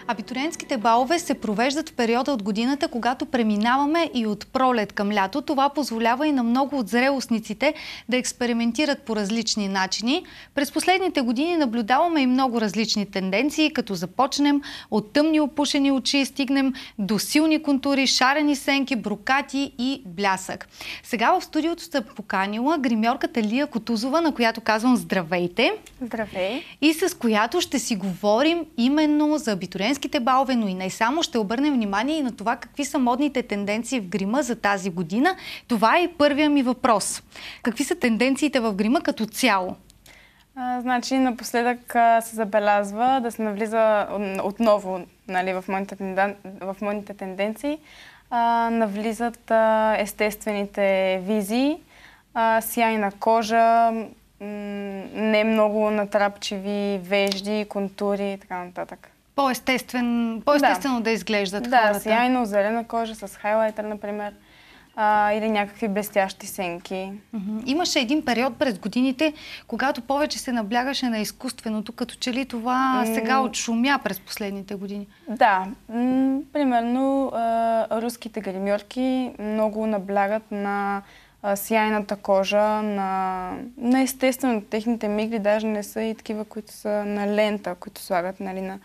Абитуриентските балове се провеждат в периода от годината, когато преминаваме и от пролет към лято. Това позволява и на много от зрелостниците да експериментират по различни начини. През последните години наблюдаваме и много различни тенденции, като започнем от тъмни опушени очи, стигнем до силни контури, шарени сенки, брокати и блясък. Сега в студиото сте поканила гримьорката Лия Кутузова, на която казвам здравейте. Здравей! И с която ще си говорим именно за абитуриентските балове, но и не само. Ще обърнем внимание и на това какви са модните тенденции в грима за тази година. Това е и първия ми въпрос. Какви са тенденциите в грима като цяло? Значи напоследък се забелязва да се навлиза отново, нали, в модните тенденции. Навлизат естествените визии, сияйна кожа, не много натрапчиви вежди, контури и така нататък. По-естествено да изглеждат хората. Да, сияйно, зелена кожа с хайлайтер, например, или някакви блестящи сенки. Имаше един период през годините, когато повече се наблягаше на изкуственото, като че ли това сега отшумя през последните години? Да, примерно руските гримьорки много наблягат на сияйната кожа, на естествено. Техните мигли даже не са и такива, които са на лента, които слагат, нали, на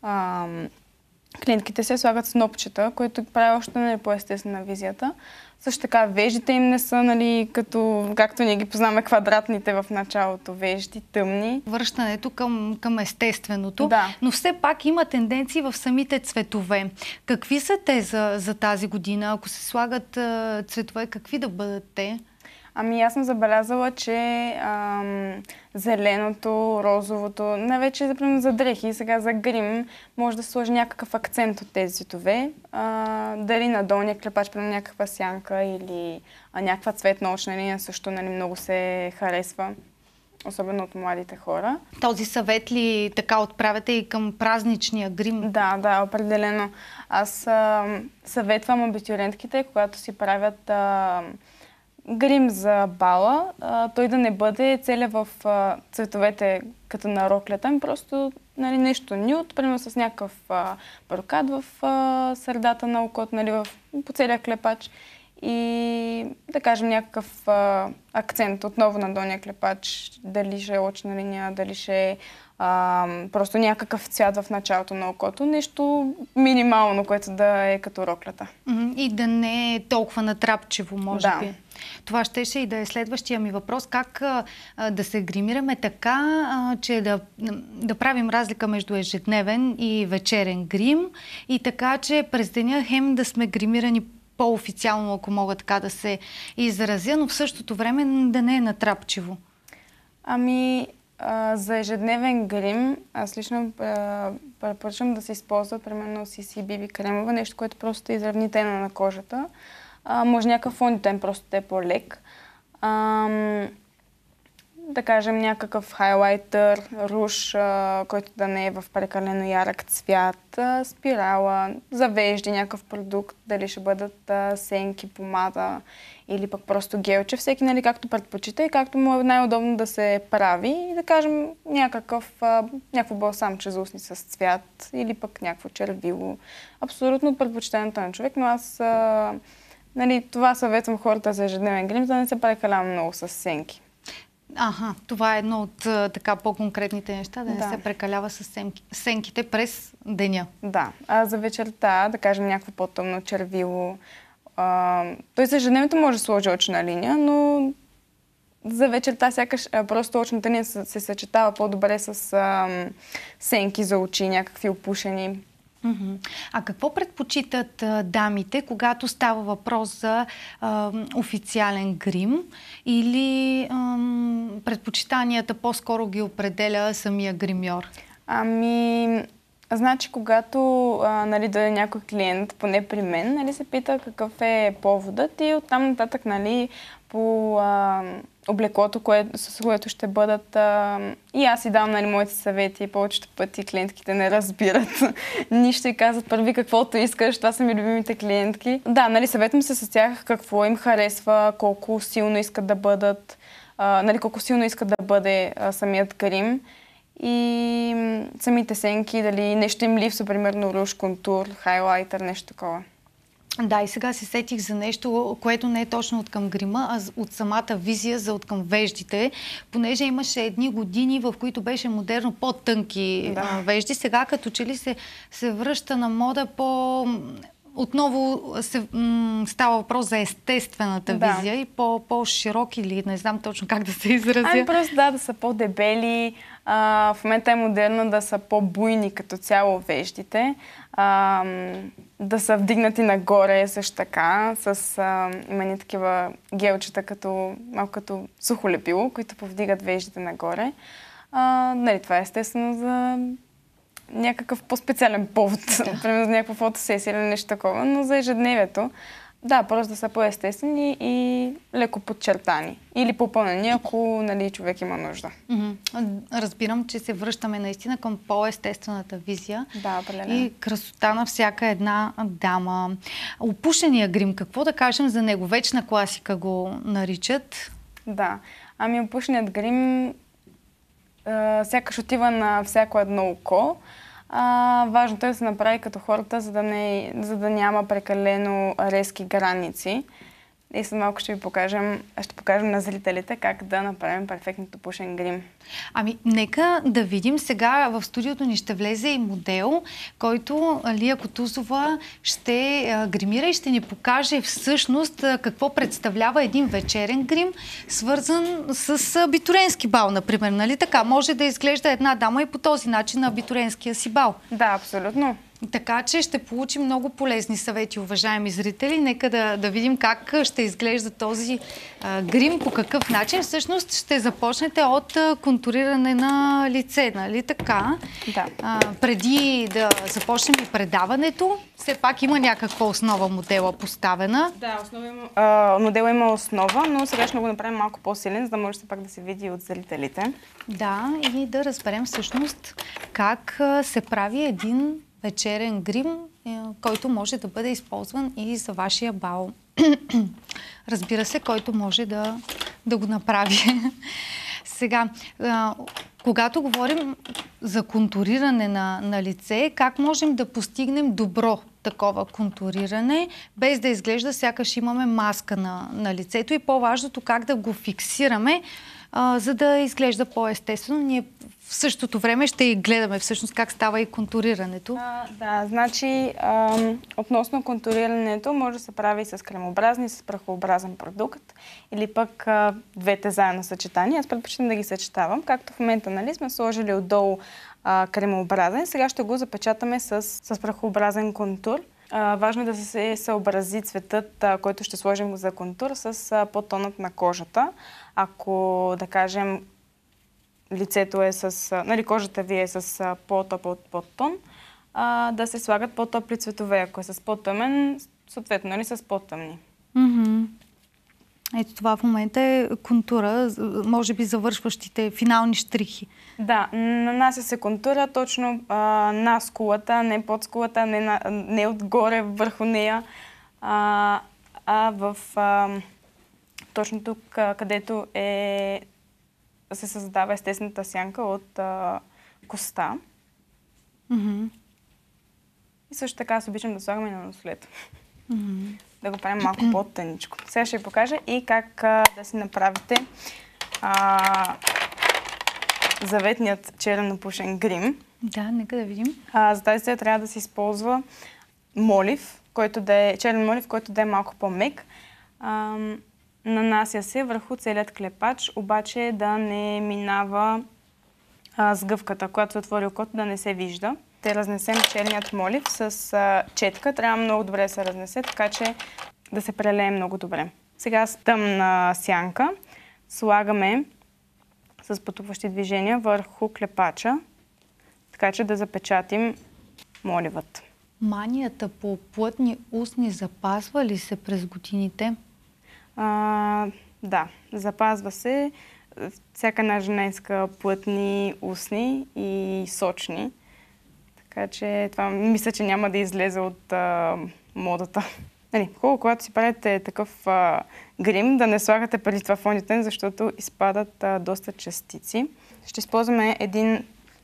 клиентките се слагат снопчета, което прави още не по-естествена визията. Също така веждите им не са, нали, както ние ги познаваме, квадратните в началото вежди, тъмни. Връщането към естественото, да. Но все пак има тенденции в самите цветове. Какви са те за тази година? Ако се слагат цветове, какви да бъдат те? Ами аз съм забелязала, че зеленото, розовото, най-вече например за дрехи, сега за грим, може да се сложи някакъв акцент от тези цветове. Дали на долния клепач, примерно някаква сянка или някаква цветна очна линия също, нали, много се харесва. Особено от младите хора. Този съвет ли така отправяте и към празничния грим? Да, определено. Аз съветвам абитуриентките, когато си правят грим за бала, той да не бъде целя в цветовете като на роклята, ами просто, нали, нещо нюд, примерно с някакъв брокат в средата на окото, нали, по целия клепач и да кажем някакъв акцент отново на долния клепач, дали ще е очна линия, дали ще е просто някакъв цвят в началото на окото. Нещо минимално, което да е като роклята. И да не е толкова натрапчиво, може би. Това щеше и да е следващия ми въпрос. Как да се гримираме така, че да правим разлика между ежедневен и вечерен грим и така, че през деня хем да сме гримирани по-официално, ако мога така да се изразя, но в същото време да не е натрапчиво? Ами, за ежедневен грим, аз лично препоръчвам да се използва примерно CC-BB кремове, нещо, което просто изравни тена на кожата. Може някакъв фондитен, просто да е по-лек. Да кажем някакъв хайлайтер, руж, който да не е в прекалено ярък цвят, спирала, завежди някакъв продукт, дали ще бъдат сенки, помада или пък просто гелче. Всеки, нали, както предпочита и както му е най-удобно да се прави. И да кажем някакво балсамче за устни с цвят или пък някакво червило. Абсолютно от предпочитанието на човек, но аз нали, това съветвам хората за ежедневен грим, да не се прекалява много с сенки. Това е едно от така по-конкретните неща, да не се прекалява с сенките през деня. Да, а за вечерта, да кажем някакво по-тъмно червило. Той за ежедневието може да сложи очна линия, но за вечерта сякаш просто очната линия се съчетава по-добре с сенки за очи, някакви опушени. А какво предпочитат дамите, когато става въпрос за официален грим или предпочитанията по-скоро ги определя самия гримьор? Ами, значи, когато нали, дойде някой клиент, поне при мен, нали, се пита какъв е поводът и оттам нататък, нали, по облеклото, с което ще бъдат. И аз си давам, нали, моите съвети. Повечето пъти клиентките не разбират нищо и казват първи каквото искаш. Това са ми любимите клиентки. Да, нали, съветвам се с тях какво им харесва, колко силно искат да бъдат, нали, колко силно искат да бъде самият грим. и самите сенки, дали нещо им липсва, примерно руж, контур, хайлайтер, нещо такова. Да, и сега се сетих за нещо, което не е точно от към грима, а от самата визия за от към веждите, понеже имаше едни години, в които беше модерно по-тънки вежди. Сега като че ли се връща на мода отново става въпрос за естествената визия и по-широки или не знам точно как да се изразя. Просто да са по-дебели. В момента е модерно да са по-буйни като цяло веждите. Да са вдигнати нагоре също така. Има ни такива гелчета, малко като сухолепило, които повдигат веждите нагоре. Това е естествено за някакъв по-специален повод, примерно за някаква фотосесия или нещо такова, но за ежедневието, просто да са по-естествени и леко подчертани или попълнени, ако човек има нужда. Разбирам, че се връщаме наистина към по-естествената визия и красота на всяка една дама. Опушения грим, какво да кажем за него? Вечна класика го наричат. Да, опушеният грим сякаш отива на всяко едно око. Важното е да се направи като хората, за да няма прекалено резки граници. И след малко ще покажем на зрителите как да направим перфектното пушен грим. Нека да видим. Сега в студиото ни ще влезе и модел, който Лия Кутузова ще гримира и ще ни покаже всъщност какво представлява един вечерен грим, свързан с абитуренски бал, например. Нали така? Може да изглежда една дама и по този начин на абитуренския си бал. Да, абсолютно. Така че ще получим много полезни съвети, уважаеми зрители. Нека да видим как ще изглежда този грим, по какъв начин. Всъщност ще започнете от контуриране на лице, нали така? Да. Преди да започнем и предаването, все пак има някаква основа модела поставена. Да, модела има основа, но сега ще го направим малко по-силен, за да може все пак да се види от зрителите. Да, и да разберем всъщност как се прави един вечерен грим, който може да бъде използван и за вашия бал. Разбира се, който може да го направи. Сега, когато говорим за контуриране на лице, как можем да постигнем добро такова контуриране, без да изглежда сякаш имаме маска на лицето и по-важното как да го фиксираме, за да изглежда по-естествено. Ние в същото време ще и гледаме всъщност как става и контурирането. Относно контурирането може да се прави с кремообразен и с прахообразен продукт или пък двете заедно съчетания. Аз предпочитам да ги съчетавам, както в момента сме сложили отдолу кремообразен. Сега ще го запечатаме с прахообразен контур. Важно е да се съобрази цветът, който ще сложим за контур с подтонът на кожата. Ако, да кажем, лицето е кожата ви е с по-топъл подтон, да се слагат по-топли цветове. Ако е с по-тъмен, съответно, с по-тъмни. Ето това в момента е контура, може би завършващите финални щрихи. Да, нанася се контура точно на скулата, не под скулата, не отгоре върху нея, точно тук, където се създава естествената сянка от коста. И също така се обичам да слагаме на нослед. Да го правим малко по-тъничко. Сега ще ви покажа и как да си направите заветният черен пушен грим. Да, нека да видим. За тази цел трябва да се използва молив, черен молив, който да е малко по-мек. Нанася се върху целият клепач, обаче да не минава сгъвката, когато се отвори окото, да не се вижда. Ще разнесем черният молив с четка. Трябва много добре да се разнесе, така че да се прелее много добре. Сега с тъмна сянка слагаме с потупващи движения върху клепача, така че да запечатим моливът. Манията по плътни устни запазва ли се през годините? Да, запазва се. Всяка една жена иска плътни устни и сочни. Така че това мисля, че няма да излезе от модата. Хубаво, когато си правите такъв грим, да не слагате преди това фондитен, защото изпадат доста частици. Ще използваме един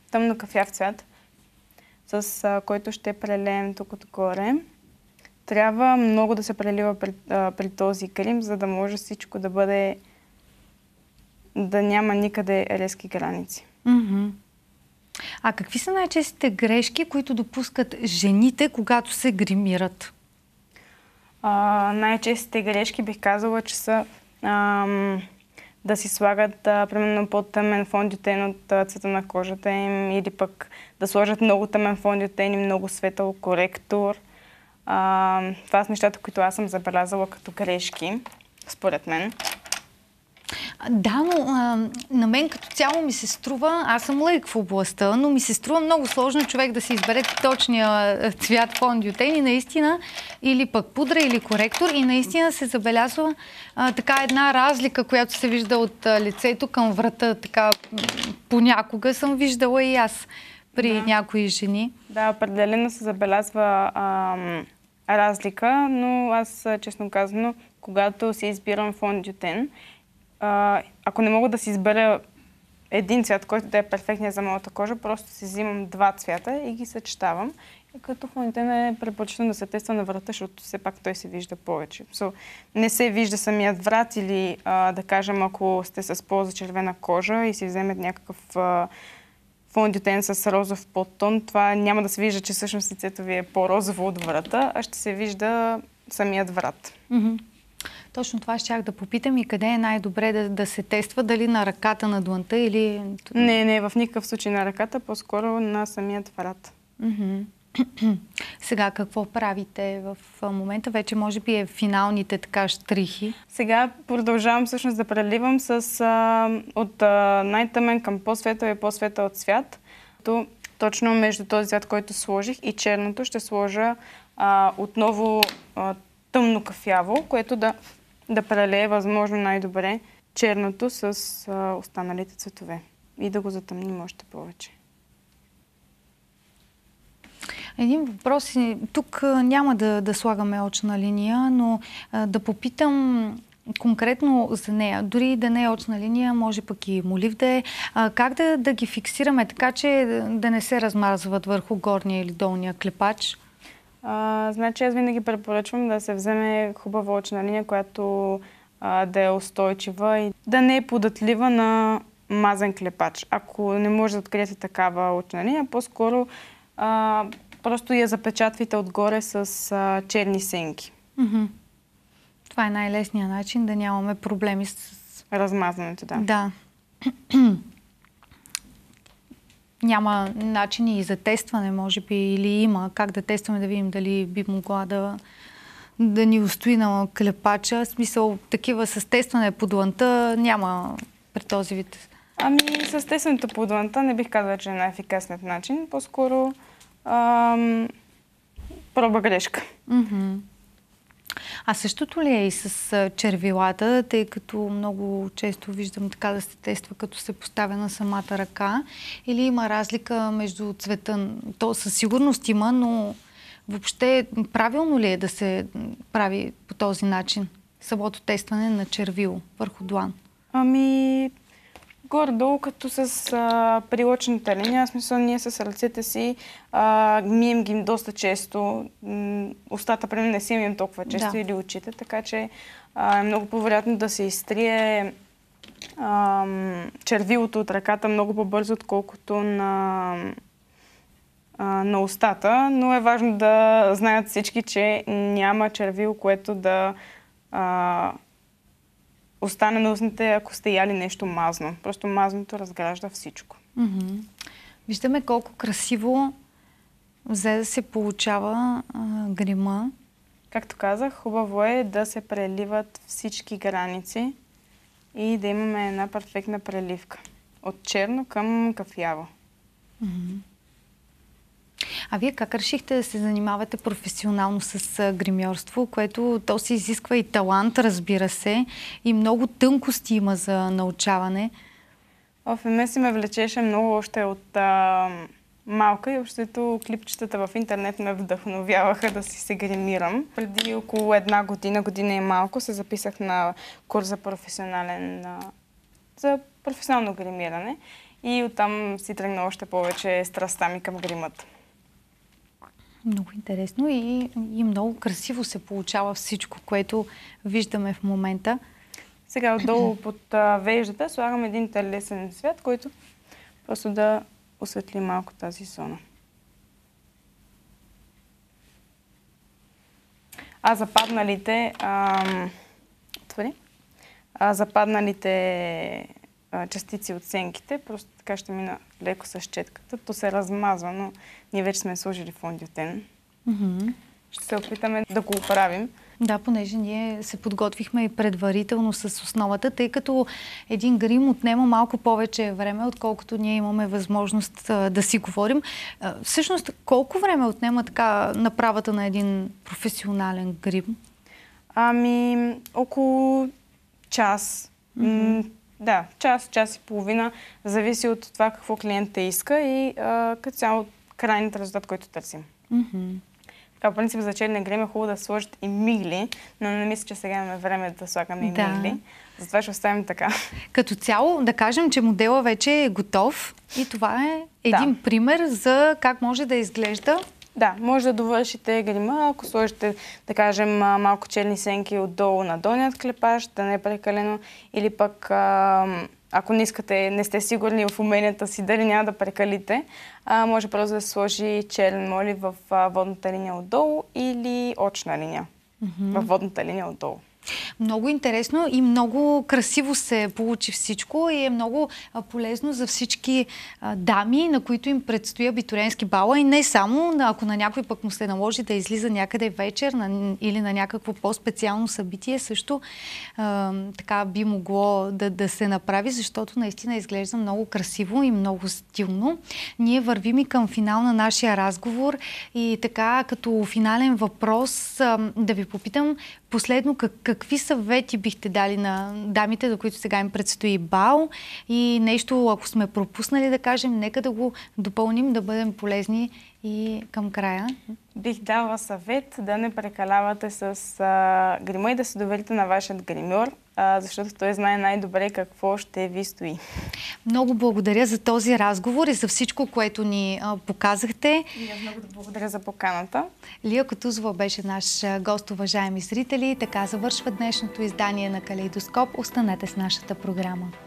тъмно кафяв цвят, с който ще прелеем тук отгоре. Трябва много да се прелива при този грим, за да може всичко да бъде, да няма никъде резки граници. А какви са най-честите грешки, които допускат жените, когато се гримират? Най-честите грешки бих казала, че са да си слагат примерно по-тъмен фондютен от цвета на кожата им, или пък да сложат много тъмен фондютен и много светъл коректор. Това са нещата, които аз съм забелязала като грешки, според мен. Да, но на мен като цяло ми се струва, аз съм лаик в областта, но ми се струва много сложно човек да си избере точния цвят фондютен и наистина, или пък пудра, или коректор, и наистина се забелязва така една разлика, която се вижда от лицето към врата, така понякога съм виждала и аз при някои жени. Да, определено се забелязва разлика, но аз, честно казано, когато си избирам фондютен, ако не мога да си избера един цвят, който да е перфектният за моята кожа, просто си взимам два цвята и ги съчетавам. Като фондютен е предпочитано да се тества на врата, защото все пак той се вижда повече. Не се вижда самият врат или, да кажем, ако сте с по-зачервена кожа и си вземете някакъв фондютен с розов подтон, това няма да се вижда, че всъщност лицето ви е по-розово от врата, а ще се вижда самият врат. Точно това щях да попитам и къде е най-добре да се тества, дали на ръката, на длънта или... Не, в никакъв случай на ръката, по-скоро на самият врат. Сега какво правите в момента? Вече може би е финалните така щрихи. Сега продължавам всъщност да преливам от най-тъмен към по-светъл и по-светъл цвят. Точно между този цвят, който сложих, и черното ще сложа отново тъмно кафяво, което да прелее възможно най-добре черното с останалите цветове и да го затъмним още повече. Един въпрос. Тук няма да слагаме очна линия, но да попитам конкретно за нея. Дори да не е очна линия, може пък и молив да е. Как да ги фиксираме така, че да не се размазват върху горния или долния клепач? Значи аз винаги препоръчвам да се вземе хубава очна линия, която да е устойчива и да не е податлива на мазен клепач. Ако не може да откриете такава очна линия, по-скоро просто я запечатвайте отгоре с черни сенки. Това е най-лесният начин да нямаме проблеми с размазването, да. Да. Няма начини и за тестване, може би, или има как да тестваме, да видим дали би могла да ни устои на клепача. В смисъл, такива с тестване по длънта няма при този вид. С тестването по длънта не бих казала, че е най-ефикасният начин. По-скоро проба грешка. А същото ли е и с червилата, тъй като много често виждам така да се тества, като се поставя на самата ръка? Или има разлика между цвета? То със сигурност има, но въобще правилно ли е да се прави по този начин самото тестване на червило върху длан? Горе-долу, като с прилъчната линия, в смисъл ние с ръцете си мием ги доста често. Устата, примерно, не си мием толкова често, или очите, така че е много по-вероятно да се изтрие червилото от ръката много по-бързо, отколкото на устата. Но е важно да знаят всички, че няма червило, което да остане на устните, ако сте яли нещо мазно. Просто мазното разгражда всичко. Виждаме колко красиво взе да се получава грима. Както казах, хубаво е да се преливат всички граници и да имаме една перфектна преливка. От черно към кафяво. А вие как решихте да се занимавате професионално с гримьорство, което то се изисква и талант, разбира се, и много тънкости има за научаване? Мен си ме влечеше много още от малка и общото клипчетата в интернет ме вдъхновяваха да си се гримирам. Преди около една година и малко се записах на курс за професионално гримиране. и оттам си тръгна още повече страстта ми към гримът. Много интересно и много красиво се получава всичко, което виждаме в момента. Сега отдолу под веждата слагам един телесен свят, който просто да осветли малко тази зона. А западналите частици от сенките, просто така ще мина леко с четката. То се размазва, но ние вече сме сложили фондиотен. Ще се опитаме да го оправим. Да, понеже ние се подготвихме и предварително с основата, тъй като един грим отнема малко повече време, отколкото ние имаме възможност да си говорим. Всъщност, колко време отнема така направата на един професионален грим? Около час. Да, час и половина. Зависи от това какво клиентът иска и като цяло крайният резултат, който търсим. Така, по принцип, за черния грим е хубаво да сложат и мигли, но не мисля, че сега имаме време да слагаме и мигли. Затова ще оставим така. Като цяло, да кажем, че модела вече е готов и това е един пример за как може да изглежда. Да, може да довършите грима, ако сложите, да кажем, малко черни сенки отдолу на долният клепаш, да не е прекалено, или пък ако не сте сигурни в уменията си, дали няма да прекалите, може просто да се сложи черен молив в водната линия отдолу или очна линия в водната линия отдолу. Много интересно и много красиво се получи всичко и е много полезно за всички дами, на които им предстои абитуриентски бал. И не само, ако на някой пък му се наложи да излиза някъде вечер или на някакво по-специално събитие, също така би могло да се направи, защото наистина изглежда много красиво и много стилно. Ние вървим и към финал на нашия разговор и така като финален въпрос да ви попитам последно какви съвети бихте дали на дамите, до които сега им предстои бал и нещо, ако сме пропуснали да кажем, нека да го допълним, да бъдем полезни и към края. Бих дала съвет да не прекалявате с грима и да се доверите на вашият гримьор, защото той знае най-добре какво ще ви стои. Много благодаря за този разговор и за всичко, което ни показахте. И аз много да благодаря за поканата. Лия Кутузова беше наш гост, уважаеми зрители. Така завършва днешното издание на Калейдоскоп. Останете с нашата програма.